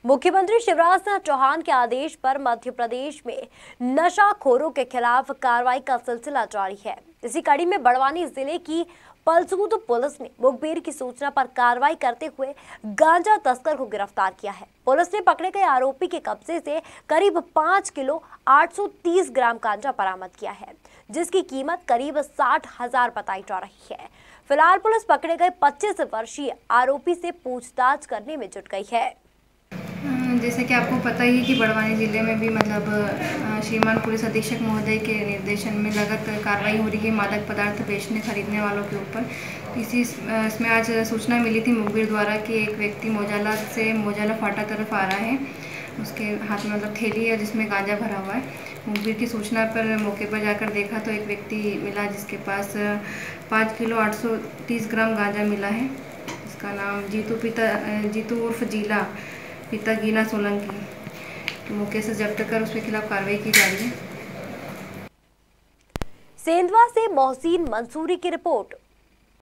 मुख्यमंत्री शिवराज सिंह चौहान के आदेश पर मध्य प्रदेश में नशाखोरों के खिलाफ कार्रवाई का सिलसिला जारी है। इसी कड़ी में बड़वानी जिले की पलसूद पुलिस ने मुखबिर की सूचना पर कार्रवाई करते हुए गांजा तस्कर को गिरफ्तार किया है। पुलिस ने पकड़े गए आरोपी के कब्जे से करीब 5 किलो 830 ग्राम गांजा बरामद किया है, जिसकी कीमत करीब 60,000 बताई जा रही है। फिलहाल पुलिस पकड़े गए 25 वर्षीय आरोपी से पूछताछ करने में जुट गई है। जैसे कि आपको पता ही है कि बड़वानी ज़िले में भी श्रीमान पुलिस अधीक्षक महोदय के निर्देशन में लगातार कार्रवाई हो रही है मादक पदार्थ बेचने खरीदने वालों के ऊपर। इसमें आज सूचना मिली थी मुखबिर द्वारा कि एक व्यक्ति मोजाला फाटा तरफ आ रहा है। उसके हाथ में थैली है जिसमें गांजा भरा हुआ है। मुखबिर की सूचना पर मौके पर जाकर देखा तो एक व्यक्ति मिला जिसके पास 5 किलो 830 ग्राम गांजा मिला है। इसका नाम जीतू उर्फ जीला पिता गीना सोलंकी। तो मौके से जब्त कर उसके खिलाफ कार्रवाई की जा रही है। सेंधवा से मोहसिन मंसूरी की रिपोर्ट।